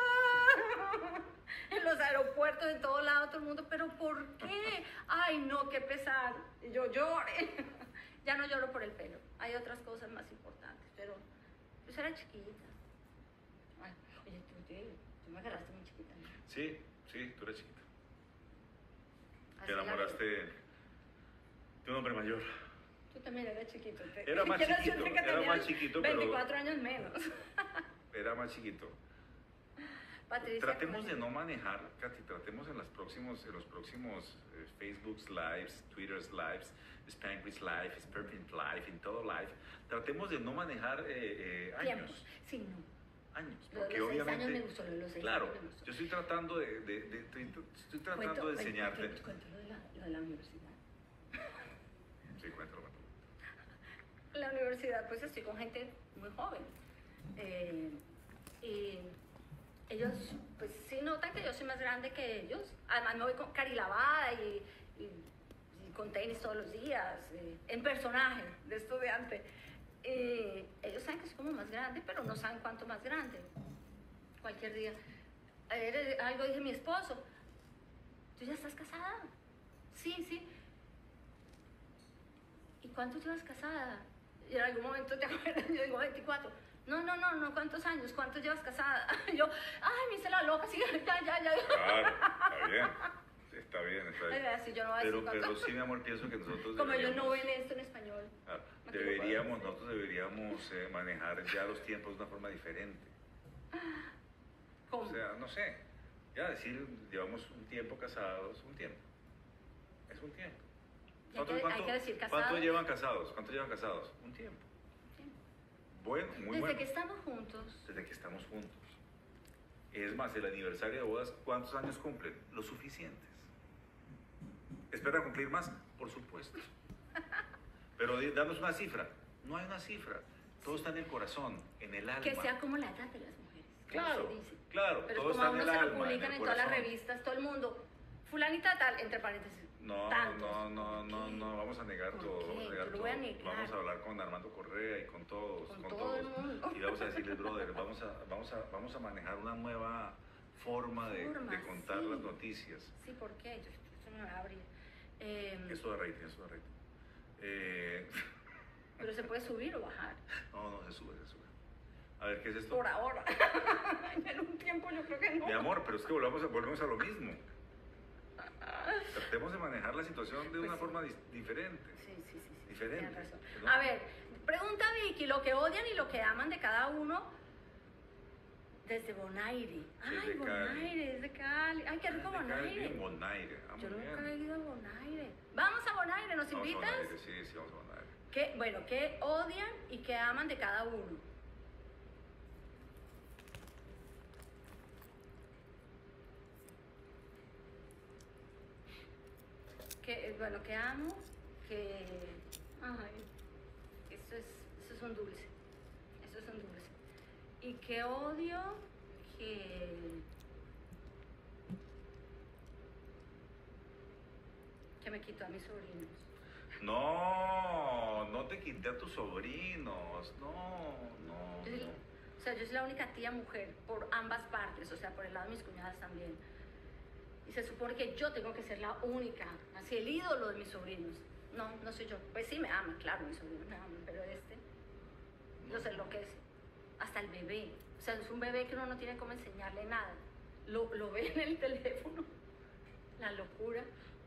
en los aeropuertos, en todo lado, todo el mundo, ¿pero por qué? Ay, no, qué pesar. Y yo lloré. Ya no lloro por el pelo. Hay otras cosas más importantes, pero pues era chiquita. Ay, oye, tú me agarraste muy chiquita, ¿no? Sí, sí, tú eres chiquita. Así Te la enamoraste de un hombre mayor. Tú también eras chiquito. Era más Quiero chiquito, decirte que era tenías más chiquito, pero- 24 años menos. Era más chiquito. Patricia, Tratemos de ¿cómo no manejar, Katy, tratemos en los próximos Facebook's Lives, Twitter's Lives, Spanglish Live, Sperpint Live, en todo live, tratemos de no manejar años. tiempos? Sí, no. Años, Lo de porque los 6 obviamente... años me gustó, lo de los 6 Claro, años me gustó. yo estoy tratando estoy tratando de enseñarte... Cuento lo de la universidad. Sí, cuéntalo, cuéntalo. La universidad universidad pues estoy con gente muy joven. Y ellos pues sí notan que yo soy más grande que ellos. Además me voy con carilavada y con tenis todos los días, en personaje de estudiante. Ellos saben que soy como más grande, pero no saben cuánto más grande. Cualquier día. Algo dije mi esposo, ¿tú ya estás casada? Sí, sí. ¿Y cuánto llevas casada? Y en algún momento te acuerdas, yo digo 24. No, ¿cuántos años? ¿Cuántos llevas casada? Yo, ay, me hice la loca, sí, ya. Claro, está bien. Así yo no voy a decir Pero sí, mi amor, pienso que nosotros como ellos no ven esto en español. Nosotros deberíamos manejar ya los tiempos de una forma diferente. ¿Cómo? O sea, no sé, ya decir, llevamos un tiempo casados, un tiempo. Es un tiempo. Hay que decir casados. ¿Cuánto llevan casados? Un tiempo. Bueno, muy bueno. Desde que estamos juntos. Desde que estamos juntos. Es más, el aniversario de bodas, ¿cuántos años cumplen? Los suficientes. ¿Espera cumplir más? Por supuesto. Pero danos una cifra. No hay una cifra. Todo está en el corazón, en el alma. Que sea como la edad de las mujeres. Claro, se dice. claro. Pero todo es como está en el se lo alma, publican en todas las revistas, todo el mundo. Fulanita tal, entre paréntesis. No, tantos. no, vamos a negar todo. Vamos a negar Yo lo todo. voy a negar. Vamos a hablar con Armando Correa y con todos. Con todo el mundo. Y vamos a decirles, brother, vamos a manejar una nueva forma de contar sí. las noticias. Sí, ¿por qué? Eso me va a abrir. Eso da rating. Pero se puede subir o bajar. No, se sube. A ver, ¿qué es esto? Por ahora. En un tiempo yo creo que no. Mi amor, pero es que volvemos a lo mismo. Tratemos de manejar la situación de una forma diferente. Sí. Diferente. Tienes razón. ¿No? A ver, pregunta Vicky, lo que odian y lo que aman de cada uno desde Bonaire. Ay, Bonaire, desde Cali. Ay, qué rico Bonaire. Bonaire. Yo nunca he ido a Bonaire. Vamos a Bonaire, ¿nos invitas? Sí, vamos a Bonaire. ¿Qué odian y qué aman de cada uno? Que amo, eso es un dulce, y que odio, que me quitó a mis sobrinos. No te quité a tus sobrinos, no. O sea, yo soy la única tía mujer por ambas partes, o sea, por el lado de mis cuñadas también. Y se supone que yo tengo que ser la única, así el ídolo de mis sobrinos. No soy yo. Pues sí me aman, claro, mis sobrinos me aman, pero no sé lo que es. Hasta el bebé. O sea, es un bebé que uno no tiene cómo enseñarle nada. Lo ve en el teléfono. La locura.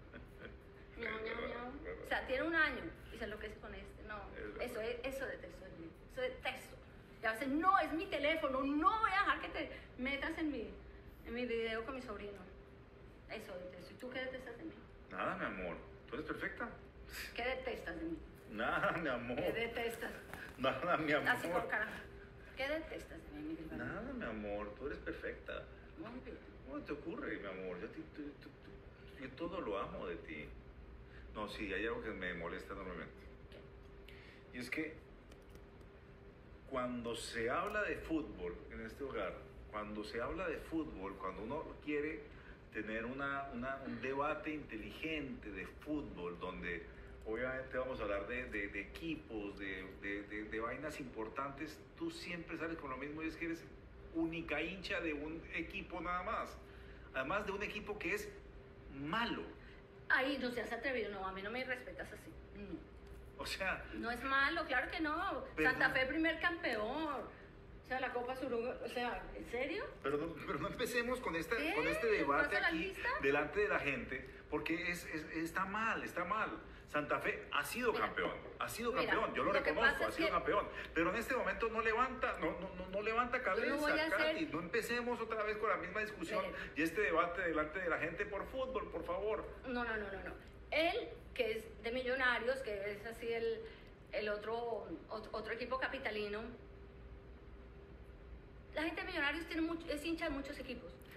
Miau. O sea, tiene 1 año y se enloquece con este. No, eso detesto de mí. Eso detesto. Y a veces, no, es mi teléfono, no voy a dejar que te metas en mi video con mi sobrino. Eso detesto. ¿Y tú qué detestas de mí? Nada, mi amor. ¿Tú eres perfecta? ¿Qué detestas de mí? Nada, mi amor. ¿Qué detestas? Nada, mi amor. Así por carajo. ¿Qué detestas de mí, Miguel? Nada, mi amor. Tú eres perfecta. Muy bien. ¿Cómo te ocurre, mi amor? Yo todo lo amo de ti. No, sí, hay algo que me molesta enormemente. ¿Qué? Y es que cuando se habla de fútbol en este hogar, cuando uno quiere tener un debate inteligente de fútbol, donde obviamente vamos a hablar de equipos, de vainas importantes, tú siempre sales con lo mismo y es que eres única hincha de un equipo nada más. Además de un equipo que es malo. Ay, no seas atrevido, no, a mí no me respetas así. No. O sea... No es malo, claro que no. Pero, Santa Fe primer campeón. O sea, la Copa Suruga, o sea, ¿en serio? Pero no empecemos con este ¿Qué? debate ¿Vas a la aquí lista? delante de la gente, porque está mal. Santa Fe ha sido campeón, yo lo reconozco, ha sido campeón, pero en este momento no levanta cabeza, Katy, no empecemos otra vez con la misma discusión y este debate delante de la gente por fútbol, por favor. No. Él, que es de Millonarios, que es así el otro equipo capitalino, la gente de Millonarios es hincha de muchos equipos.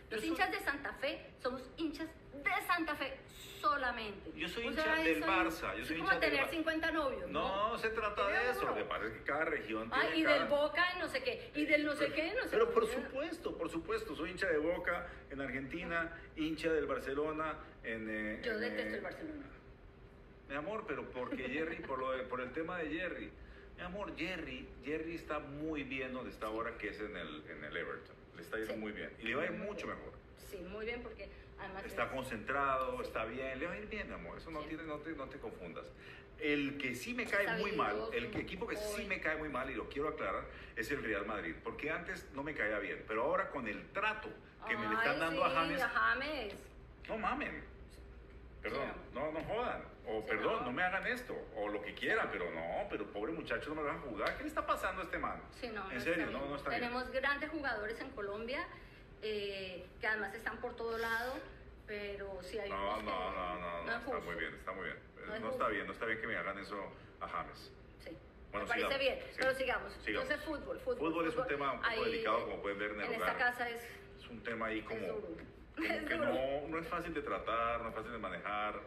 Los Yo soy- hinchas de Santa Fe somos hinchas de Santa Fe solamente. Yo soy O hincha sea, del soy- Barça, yo es soy como hincha del tener Barça. 50 novios, ¿no? No se trata de eso, lo que pasa es que cada región tiene Y cada... del Boca, y no sé qué, y del no sé qué, no sé Pero qué. por supuesto, soy hincha de Boca en Argentina, hincha del Barcelona en... Yo detesto el Barcelona. Mi amor, pero porque Jerry, por el tema de Jerry. Mi amor, Jerry está muy bien donde está ahora, que es en el Everton. Le está yendo Sí. muy bien. Y le va a ir mucho mejor. Sí, muy bien, porque además... Está concentrado, Sí. está bien, le va a ir bien, mi amor. Eso no, Sí. no te confundas. El que sí me cae muy mal, equipo que sí me cae muy mal, y lo quiero aclarar, es el Real Madrid. Porque antes no me caía bien, pero ahora con el trato que me le están dando a James, no mamen. Perdón, Sí, no jodan. O Sí, perdón, no. no me hagan esto. O lo que quieran, pero no, pero pobre muchacho, no me dejan jugar. ¿Qué le está pasando a este man? Sí, no, En serio, no está bien. Tenemos grandes jugadores en Colombia que además están por todo lado, pero sí hay No, unos que está es justo. muy bien, está muy bien. No es No está bien que me hagan eso a James. Sí, Bueno, me parece sigamos, bien, sí. pero sigamos. Sigamos. Entonces, fútbol. Fútbol es un tema un poco Ahí, delicado, como pueden ver en el En hogar. esta casa es un tema ahí como, duro. como Es que duro. no es fácil de tratar, no es fácil de manejar.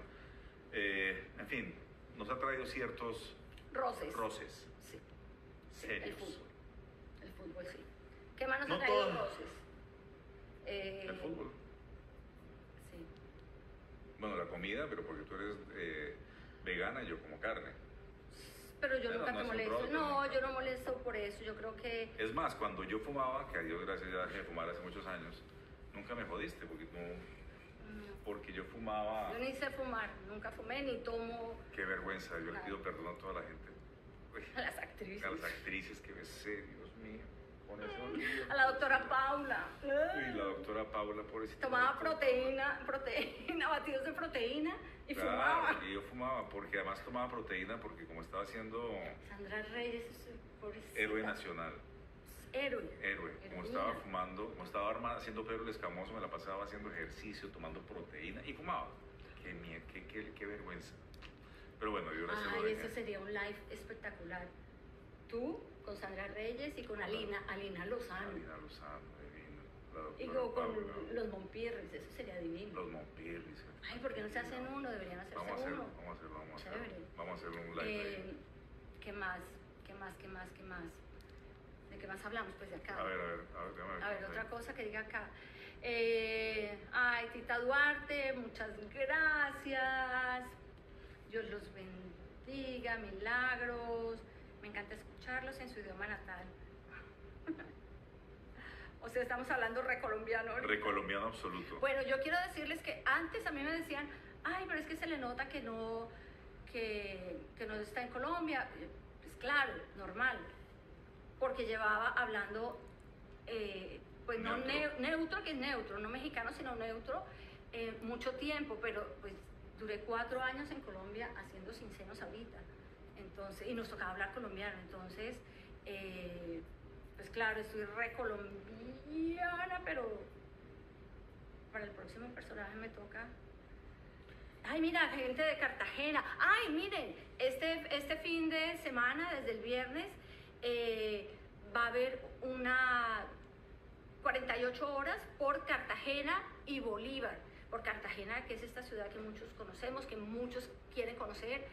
En fin, nos ha traído ciertos roces Sí, serios. el fútbol, sí. ¿Qué más nos No ha traído todo. roces? El fútbol. Sí. Bueno, la comida, pero porque tú eres vegana y yo como carne. Pero yo Pero nunca no te es un molesto. roce, No, nunca. yo no molesto por eso. Yo creo que Es más, cuando yo fumaba, que a Dios gracias ya dejé de fumar hace muchos años, nunca me jodiste porque yo fumaba. yo ni sé fumar, nunca fumé ni tomo Qué vergüenza, yo le Nada. pido perdón a toda la gente. Uy, a las actrices. a las actrices que besé, Dios mío. Con eso. A la doctora Paula. Uy, la doctora Paula, pobrecita. Tomaba doctora proteína, batidos de proteína y Claro, fumaba. y yo fumaba porque además tomaba proteína porque como estaba haciendo Sandra Reyes, pobrecita. héroe nacional, Héroe. como Heroína. estaba fumando, como estaba haciendo Pedro el Escamoso, me la pasaba haciendo ejercicio, tomando proteína y fumaba. Qué vergüenza. Pero bueno, yo gracias a Ay, Dios eso dejé. sería un live espectacular. Tú con Sandra Reyes y con Alina Lozano. Alina Lozano, divina. La Y doctora con Paula, los Montpierres, eso sería divino. los Montpierris. Ay, ¿por qué no se hacen uno? Deberían hacerse Vamos a hacerlo, uno. vamos a hacerlo. Chévere. Vamos a hacer un live ahí. ¿Qué más? ¿De qué más hablamos? Pues de acá. A ver, déjame A ver, qué otra hay. cosa que diga acá. Ay, Tita Duarte, muchas gracias. Dios los bendiga, milagros. Me encanta escucharlos en su idioma natal. O sea, estamos hablando recolombiano. Recolombiano absoluto. Bueno, yo quiero decirles que antes a mí me decían, ay, pero es que se le nota que no está en Colombia. Pues claro, normal, porque llevaba hablando, pues no neutro, que es neutro, no mexicano, sino neutro, mucho tiempo, pero pues duré 4 años en Colombia haciendo sin senos ahorita, entonces, y nos tocaba hablar colombiano, entonces, pues claro, estoy recolombiana, pero para el próximo personaje me toca. Ay, mira, gente de Cartagena. Ay, miren, este fin de semana, desde el viernes, va a haber una 48 horas por Cartagena y Bolívar. Por Cartagena, que es esta ciudad que muchos conocemos, que muchos quieren conocer.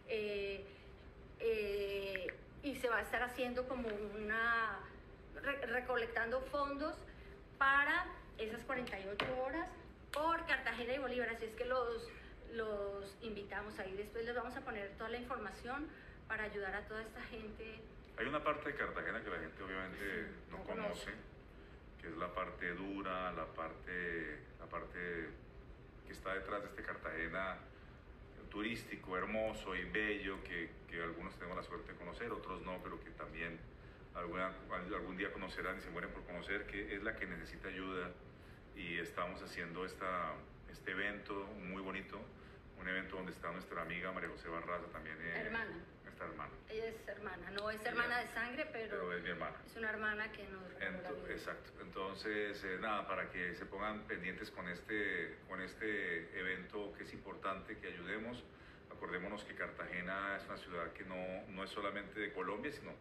Y se va a estar haciendo como recolectando fondos para esas 48 horas por Cartagena y Bolívar. Así es que los invitamos ahí. Después les vamos a poner toda la información para ayudar a toda esta gente. Hay una parte de Cartagena que la gente obviamente no no conoce, conoce. que es la parte dura, la parte que está detrás de este Cartagena turístico, hermoso y bello, que algunos tenemos la suerte de conocer, otros no, pero que también algún día conocerán y se mueren por conocer, que es la que necesita ayuda. Y estamos haciendo este evento muy bonito, un evento donde está nuestra amiga María José Barraza también. Hermana. Nuestra hermana. Ella es hermana, no es hermana de sangre, Pero es mi hermana. es una hermana que nos regaló la vida. Exacto. Entonces, nada, para que se pongan pendientes con este evento que es importante, que ayudemos. Acordémonos que Cartagena es una ciudad que no es solamente de Colombia, sino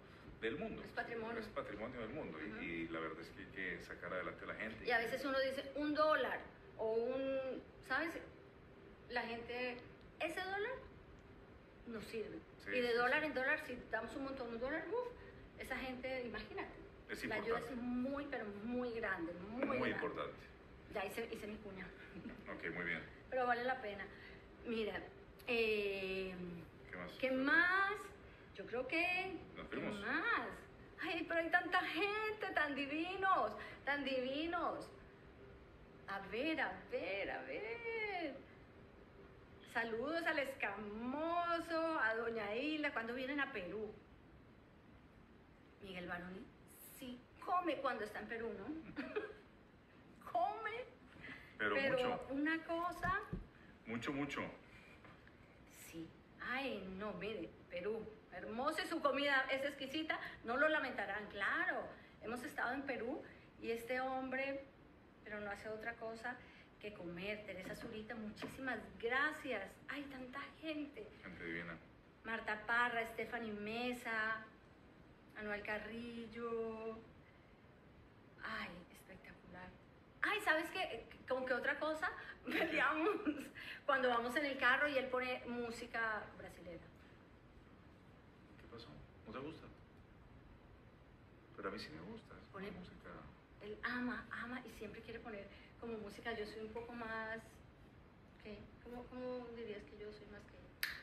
del mundo. Es patrimonio. Es patrimonio del mundo. Y la verdad es que hay que sacar adelante a la gente. Y a veces uno dice $1 o ¿sabes? La gente, ese dólar no sirve. Sí, y de sí, dólar sí. en dólar, si damos un montón de dólares, esa gente, imagínate. Es La ayuda importante. es muy, pero muy grande, muy Muy grande. importante. Ya hice mi cuña. Ok, muy bien. Pero vale la pena. Mira, ¿Qué más? ¿qué más? Yo creo que... Nos ¿Qué fuimos. más? Ay, pero hay tanta gente, tan divinos, tan divinos. A ver, a ver, a ver. Saludos al Escamoso, a Doña Hilda, cuando vienen a Perú. Miguel Baroni sí come cuando está en Perú, ¿no? Come, Pero mucho. una cosa... Mucho. Sí. Ay, no, mire, Perú, hermosa y su comida es exquisita, no lo lamentarán, claro. Hemos estado en Perú y este hombre, pero no hace otra cosa que comer. Teresa Zurita, muchísimas gracias. Ay, tanta gente. Gente divina. Marta Parra, Stephanie Mesa, Anuel Carrillo. Ay, espectacular. Ay, ¿sabes qué? Como que otra cosa, peleamos cuando vamos en el carro y él pone música brasilera. ¿Qué pasó? ¿No te gusta? Pero a mí sí me gusta. Es Pone- una música. Él ama y siempre quiere poner como música. Yo soy un poco más... ¿Qué? ¿Cómo dirías que yo soy más que...?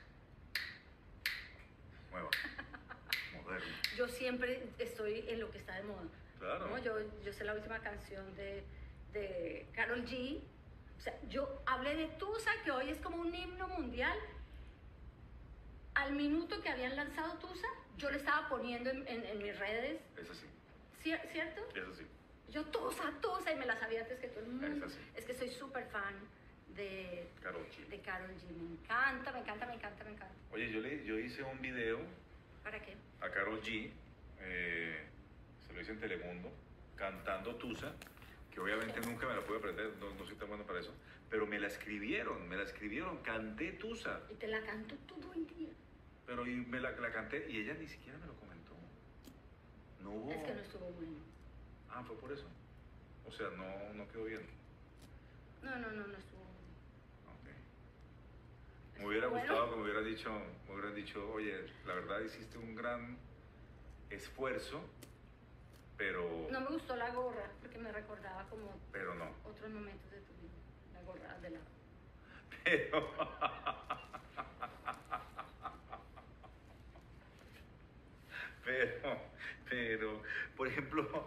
Nueva. Moderna. Yo siempre estoy en lo que está de moda. Claro. ¿No? Yo sé la última canción de Karol G. O sea, yo hablé de Tusa, que hoy es como un himno mundial. Al minuto que habían lanzado Tusa, yo le estaba poniendo en mis redes. Es así. ¿Cierto? Es así. Yo Tusa, y me la sabía antes que todo el mundo. Es así. Es que soy súper fan de Karol G. Karol G. Me encanta, me encanta, me encanta, me encanta. Oye, yo hice un video ¿Para qué? a Karol G. Se lo hice en Telemundo, cantando Tusa, que obviamente nunca me la pude aprender, no soy tan bueno para eso, pero me la escribieron, canté Tusa, Y te la canto todo el día. pero y me la canté y ella ni siquiera me lo comentó. No hubo... Es que no estuvo bueno. Ah, fue por eso. O sea, no quedó bien. No estuvo bueno. Ok. Me Estuvo hubiera bueno. gustado que me hubieran dicho, oye, la verdad hiciste un gran esfuerzo, pero No me gustó la gorra porque me recordaba como no. otros momentos de tu vida. La gorra de la... Pero, por ejemplo,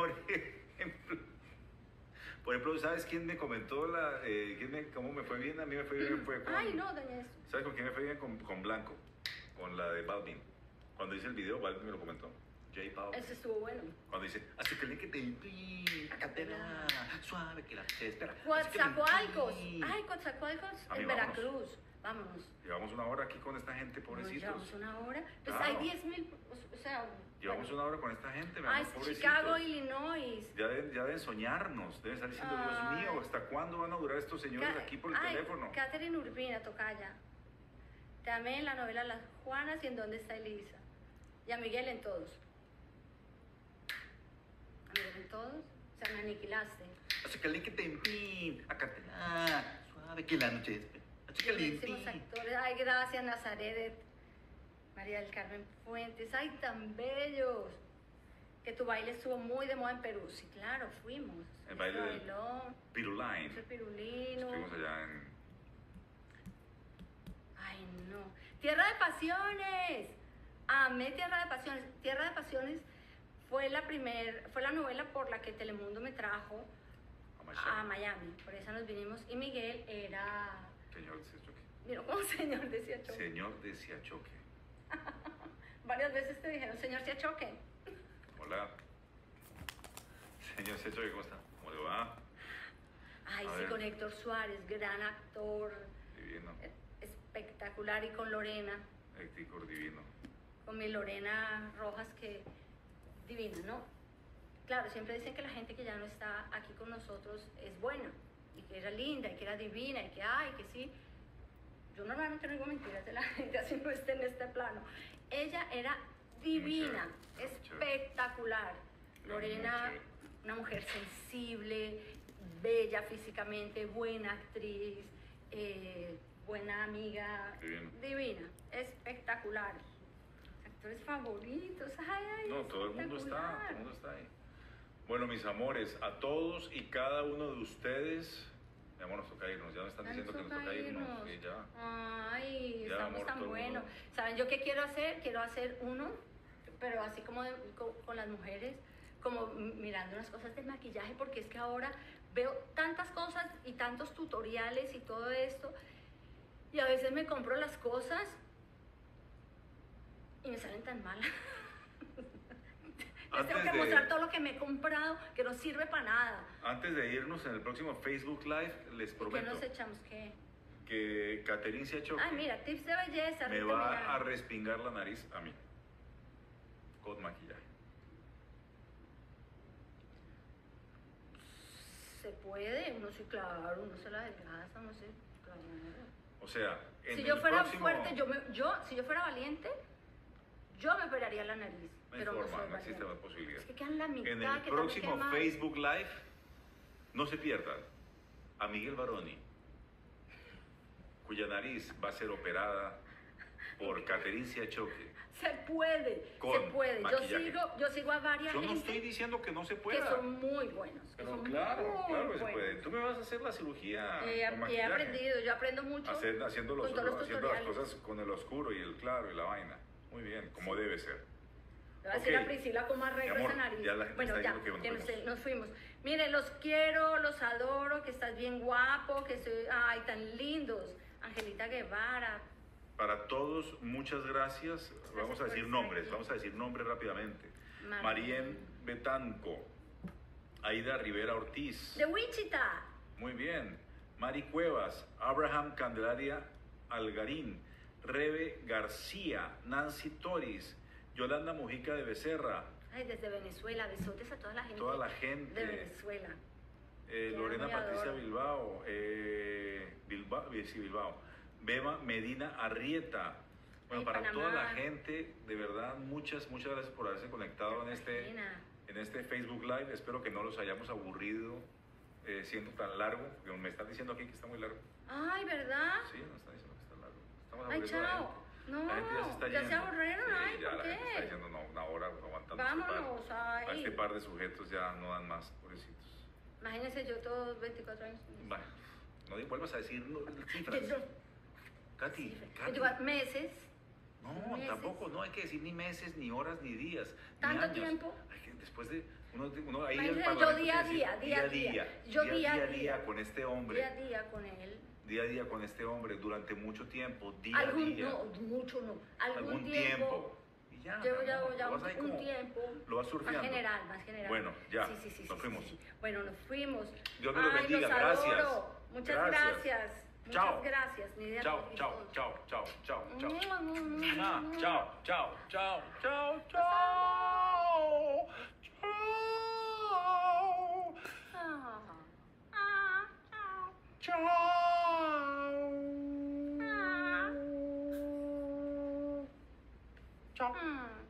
¿sabes quién me comentó cómo me fue bien? A mí me fue bien, fue con... Ay, no, doña eso. ¿Sabes con quién me fue bien? Con Blanco, con la de Balvin. Cuando hice el video, Balvin me lo comentó. J Balvin. Ese estuvo bueno. Cuando dice, así que te acapela, suave que la espera. Coatzacoalcos. Ay, Coatzacoalcos Ami, en vámonos. Veracruz. Vámonos. Llevamos una hora aquí con esta gente, Nos pobrecitos. llevamos una hora. Pues Claro. hay 10,000, o sea... Llevamos bueno. una hora con esta gente, mi Ay, amor, pobrecitos. Chicago, Illinois. Ya deben soñarnos, deben estar diciendo, Dios Ay. mío, ¿hasta cuándo van a durar estos señores aquí por el Ay, teléfono? Catherine Urbina, tocaya. Te amé en la novela Las Juanas y en Dónde está Elisa. Y a Miguel en todos. A Miguel en todos. O sea, me aniquilaste. Así que te empin, acapela, suave que la noche es... Así que Buenísimos actores. Ay, gracias, Nazaret. María del Carmen Fuentes. Ay, tan bellos. Que tu baile estuvo muy de moda en Perú. Sí, claro, fuimos. El baile del bailó. Pirulain. Ese pirulino. Estuvimos allá en... Ay, no. Tierra de Pasiones. Amé Tierra de Pasiones. Tierra de Pasiones fue la novela por la que Telemundo me trajo a Miami. Por eso nos vinimos. Y Miguel era... Señor de Siachoque. Mira cómo señor decía choque. Señor de Siachoque. Varias veces te dijeron, señor Siachoque. Hola. Señor Siachoque, ¿cómo está? ¿Cómo le va? Ay, A sí, ver. con Héctor Suárez, gran actor. Divino. Espectacular. Y con Lorena. Héctor divino. Con mi Lorena Rojas, que divina, ¿no? Claro, siempre dicen que la gente que ya no está aquí con nosotros es buena, y que era linda, y que era divina, y que ay, que sí. Yo normalmente no digo mentiras de la gente, así no esté en este plano. Ella era divina, Muy chévere, es espectacular. Lorena, chévere. una mujer sensible, bella físicamente, buena actriz, buena amiga, Divino. divina, espectacular. Actores favoritos, ay, No, todo el mundo espectacular. está ahí. Bueno, mis amores, a todos y cada uno de ustedes, mi amor, nos toca irnos. Ya me están Ya diciendo que nos toca irnos. Sí, ya. Ay, Ya, estamos amor, tan todo el buenos. mundo. ¿Saben yo qué quiero hacer? Quiero hacer uno, pero así como con las mujeres, como mirando unas cosas de maquillaje, porque es que ahora veo tantas cosas y tantos tutoriales y todo esto, y a veces me compro las cosas y me salen tan mal. Les tengo que mostrar todo lo que me he comprado, que no sirve para nada. Antes de irnos en el próximo Facebook Live, les ¿Y qué prometo nos echamos? ¿Qué? que Caterin Siachoque Ay, mira, tips de belleza. me Rita va Milán. a respingar la nariz a mí. Con maquillaje. Se puede, uno sí, claro, uno se la adelgaza, no sé, claro. O sea, en Si el yo fuera próximo... fuerte, si yo fuera valiente, yo me operaría la nariz. No hay pero forma, no soy no existe valiente. la posibilidad. Es que quedan la mitad, En el que también próximo queda mal. Facebook Live, no se pierdan a Miguel Baroni, cuya nariz va a ser operada por Caterin Siachoque. Se puede, Con se puede. maquillaje. Yo sigo a varias Yo no gente estoy diciendo que no se que pueda. son muy buenos. Que Pero son claro, muy claro que se buenos. puede. Tú me vas a hacer la cirugía con He maquillaje. aprendido, yo aprendo mucho. Haciendo, con todos los haciendo las tutoriales. cosas con el oscuro y el claro y la vaina. Muy bien, como debe ser. Le voy a decir Ok. a Priscila cómo arreglo Mi amor, esa nariz. ya la gente Bueno, está ya, diciendo que nos fuimos. nos fuimos. Miren, los quiero, los adoro, que estás bien guapo, que soy, ay, tan lindos. Angelita Guevara. Para todos, muchas gracias. Vamos a por decir estar nombres, aquí. vamos a decir nombres rápidamente. Marien. Marien Betanco, Aida Rivera Ortiz, De Wichita. muy bien. Mari Cuevas, Abraham Candelaria Algarín, Rebe García, Nancy Toris, Yolanda Mujica de Becerra, Ay, desde Venezuela, besotes a toda la gente. toda la gente. De Venezuela. Lorena amo y Patricia adoro. Bilbao, Bilbao, Bema Medina Arrieta. Bueno, Ay, para Panamá. toda la gente, de verdad, muchas gracias por haberse conectado en Cartagena. este Facebook Live. Espero que no los hayamos aburrido siendo tan largo, porque me están diciendo aquí que está muy largo. Ay, ¿verdad? Sí, nos están diciendo que está largo. Estamos Ay, aburriendo a la chao. gente. No, La gente ya se está ya se yendo. aburrieron. Sí, Ay, ya ¿por la qué? gente está diciendo no, una hora aguantando Vámonos, a ay. este par de sujetos ya no dan más, pobrecitos. Imagínense yo todos 24 años. Bueno, no vuelvas a decir cifras. Katy, Katy. Llevar meses. No, meses. tampoco, no hay que decir ni meses, ni horas, ni días. Ni ¿Tanto años. tiempo? Hay que, después de uno ahí en el Imagínate, yo Parlamento día a tiene que día, decir, día a día. Yo día a día. con este hombre. Día a día con él. Día a día con este hombre durante mucho tiempo, día a Algún, día. no, mucho no. Algún tiempo. Y ya, Llevo mi amor, ya lo vas ahí un como- tiempo. lo vas surfeando. Más general. Bueno, ya, Sí, nos fuimos. sí. Bueno, nos fuimos. Dios me los Ay, bendiga, los gracias. adoro. Muchas Gracias. gracias. Chao. Muchas gracias. Ni idea Chao, por qué chao, todos. chao, chao, chao, chao. Ah, Chao, chao, chao, chao, chao. Chao. Chao. Chao. Ah.